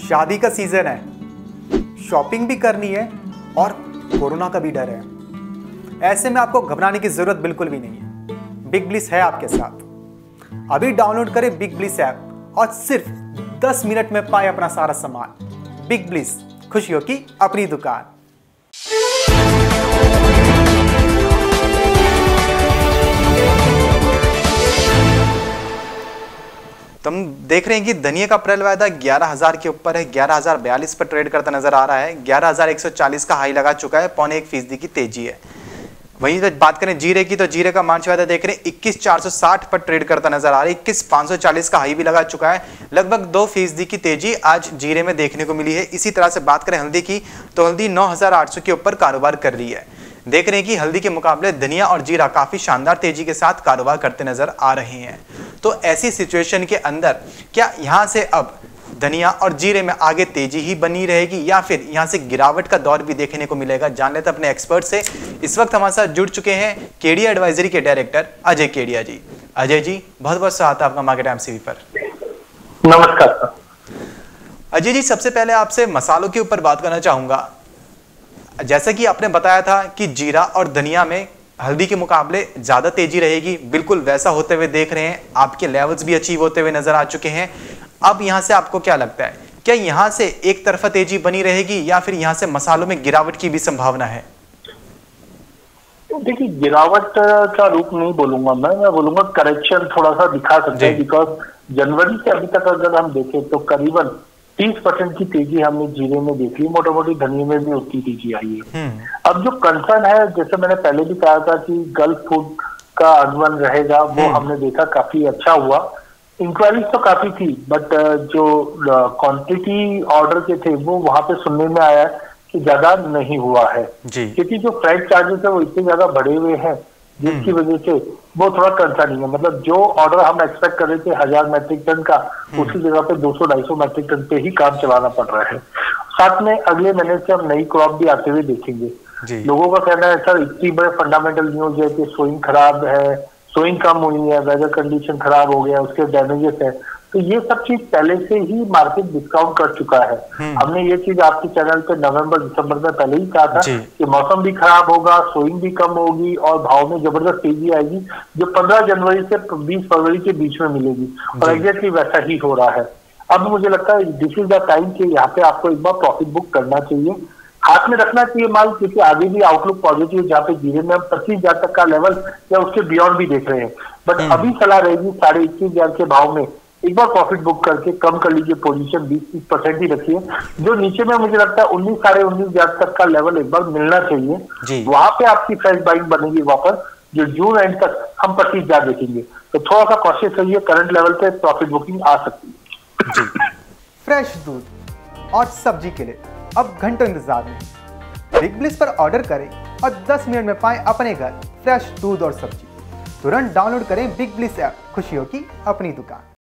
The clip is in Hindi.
शादी का सीजन है, शॉपिंग भी करनी है और कोरोना का भी डर है। ऐसे में आपको घबराने की जरूरत बिल्कुल भी नहीं है। बिग ब्लिस है आपके साथ। अभी डाउनलोड करें बिग ब्लिस ऐप और सिर्फ 10 मिनट में पाए अपना सारा सामान। बिग ब्लिस, खुशियों की अपनी दुकान। तो हम देख रहे हैं कि धनिया का अप्रैल वायदा 11,000 के ऊपर है, 11,042 पर ट्रेड करता नजर आ रहा है। 11,140 का हाई लगा चुका है, 0.1% की तेजी है। वहीं जब बात करें जीरे की, तो जीरे का मार्च वायदा देख रहे हैं 21,460 पर ट्रेड करता नजर आ रहा है। 21,540 का हाई भी लगा चुका है। लगभग 2% की तेजी आज जीरे में देखने को मिली है। इसी तरह से बात करें हल्दी की, तो हल्दी 9,800 के ऊपर कारोबार कर रही है। देख रहे हैं कि हल्दी के मुकाबले धनिया और जीरा काफी शानदार तेजी के साथ कारोबार करते नजर आ रहे हैं। तो ऐसी सिचुएशन के अंदर क्या यहां से अब धनिया और जीरे में आगे तेजी ही बनी रहेगी या फिर यहां से गिरावट का दौर भी देखने को मिलेगा? जान लेते अपने एक्सपर्ट से। इस वक्त हमारे साथ जुड़ चुके हैं केडिया एडवाइजरी के डायरेक्टर अजय केडिया जी। अजय जी, बहुत बहुत स्वागत है आपका मार्केट एमसीवी पर। नमस्कार अजय जी, सबसे पहले आपसे मसालों के ऊपर बात करना चाहूंगा। जैसा कि आपने बताया था कि जीरा और धनिया में हल्दी के मुकाबले ज्यादा तेजी रहेगी, बिल्कुल वैसा होते हुए देख रहे हैं। आपके लेवल्स भी अचीव होते हुए नजर आ चुके हैं। अब यहां से आपको क्या लगता है, क्या यहां से एक तरफा तेजी बनी रहेगी या फिर यहां से मसालों में गिरावट की भी संभावना है? देखिए, गिरावट का रूप नहीं बोलूंगा मैं बोलूंगा करेक्शन थोड़ा सा दिखा सकते हैं। बिकॉज जनवरी से अभी तक अगर हम देखें तो करीबन 30% की तेजी हमने जीरे में देखी है। मोटा मोटी धनिया में भी उतनी तेजी आई है। अब जो कंसर्न है, जैसे मैंने पहले भी कहा था कि गल्फ फूड का आगमन रहेगा, वो हमने देखा काफी अच्छा हुआ। इंक्वायरीज तो काफी थी, बट जो क्वांटिटी ऑर्डर के थे वो वहां पे सुनने में आया कि ज्यादा नहीं हुआ है, क्योंकि जो फ्रेट चार्जेस है वो इतने ज्यादा बढ़े हुए हैं, जिसकी वजह से वो थोड़ा कंसर्निंग है। मतलब जो ऑर्डर हम एक्सपेक्ट कर रहे थे 1,000 मैट्रिक टन का, उसी जगह पे 200-250 मैट्रिक टन पे ही काम चलाना पड़ रहा है। साथ में अगले महीने से हम नई क्रॉप भी आते हुए देखेंगे। लोगों का कहना है सर इतनी बड़े फंडामेंटल न्यूज है कि सोइंग खराब है, सोइंग कम हुई है, वेदर कंडीशन खराब हो गया, उसके डैमेजेस है। तो ये सब चीज पहले से ही मार्केट डिस्काउंट कर चुका है। हमने ये चीज आपके चैनल पे नवंबर दिसंबर में पहले ही कहा था कि मौसम भी खराब होगा, सोइंग भी कम होगी और भाव में जबरदस्त तेजी आएगी, जो 15 जनवरी से 20 फरवरी के बीच में मिलेगी। और एग्जैक्टली वैसा ही हो रहा है। अब मुझे लगता है दिस इज द टाइम कि यहाँ पे आपको एक बार प्रॉफिट बुक करना चाहिए, हाथ में रखना चाहिए माल, क्योंकि आगे भी आउटलुक पॉजिटिव है। जहाँ पे जीरे में हम 25,000 तक का लेवल या उसके बियॉन्ड भी देख रहे हैं, बट अभी सलाह रहेगी 21,500 के भाव में एक बार प्रॉफिट बुक करके कम कर लीजिए पोजीशन, 20-30% ही रखिए। जो नीचे में मुझे लगता है 19,500 तक का लेवल एक बार मिलना चाहिए, वहां पे आपकी फ्रेश बाइंग बनेगी वापस, जो जून एंड तक हम 25,000 देखेंगे। तो थोड़ा सा कॉशियस रहिए, करंट लेवल पे प्रॉफिट बुकिंग आ सकती है। फ्रेश दूध और सब्जी के लिए अब घंटों इंतजार नहीं। बिग ब्लिस पर ऑर्डर करें और 10 मिनट में पाएं अपने घर फ्रेश दूध और सब्जी। तुरंत डाउनलोड करें बिग ब्लिस ऐप, खुशियों की अपनी दुकान।